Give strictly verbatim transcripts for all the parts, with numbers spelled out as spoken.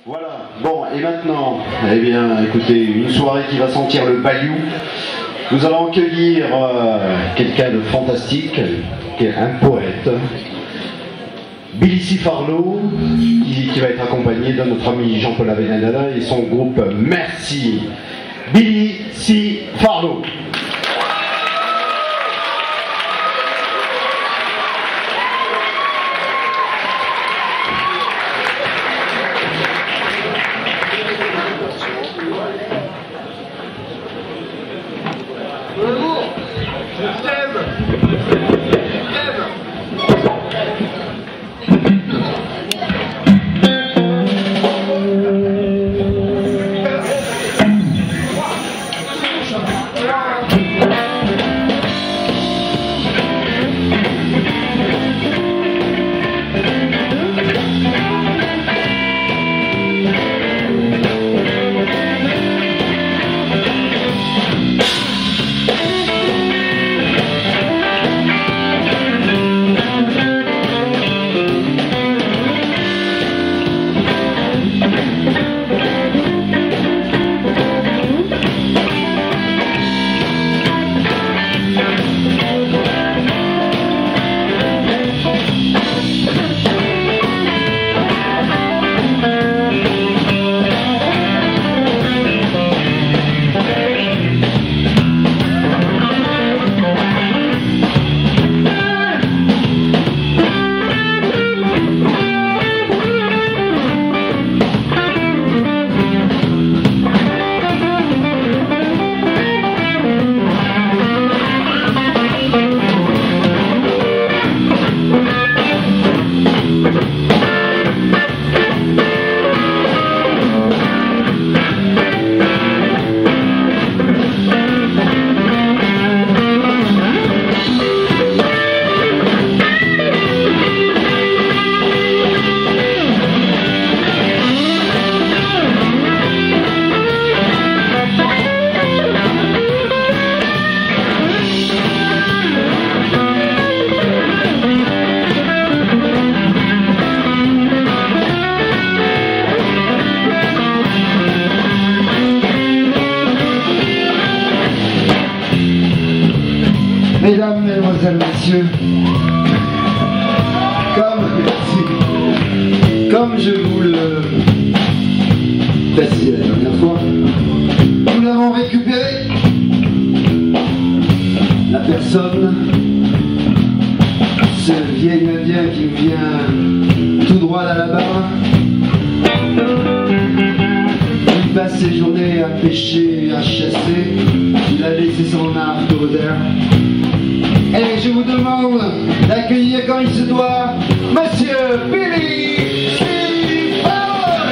Voilà, bon, et maintenant, eh bien, écoutez, une soirée qui va sentir le bayou. Nous allons accueillir euh, quelqu'un de fantastique, qui est un poète, Billy C. Farlow, qui, qui va être accompagné de notre ami Jean-Paul Avenadala et son groupe Merci. Billy C. Farlow. Mesdames, Mesdemoiselles, Messieurs, comme, comme je vous le précisais la dernière fois, nous l'avons récupéré. La personne, ce vieil indien qui nous vient tout droit d'Alabama, il passe ses journées à pêcher, à chasser, il a laissé son arc au désert. Et je vous demande d'accueillir quand il se doit, Monsieur Billy C. Farlow.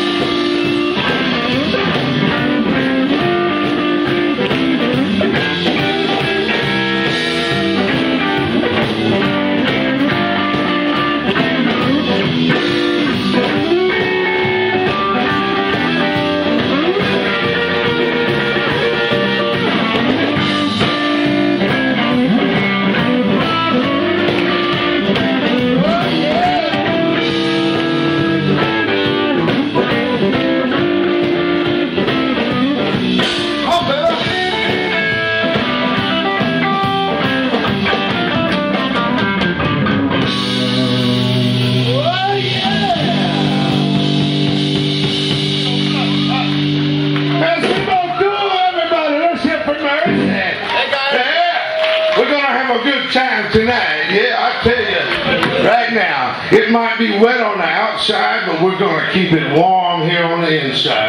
Time tonight, yeah, I tell you right now, it might be wet on the outside, but we're going to keep it warm here on the inside.